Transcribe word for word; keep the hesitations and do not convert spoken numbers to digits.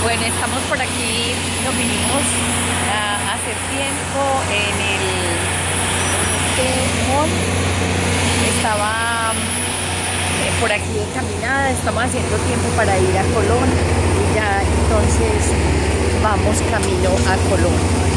Bueno, estamos por aquí, nos vinimos a hacer tiempo en el en este mall. Estaba eh, por aquí de caminada, estamos haciendo tiempo para ir a Colón y ya entonces vamos camino a Colón.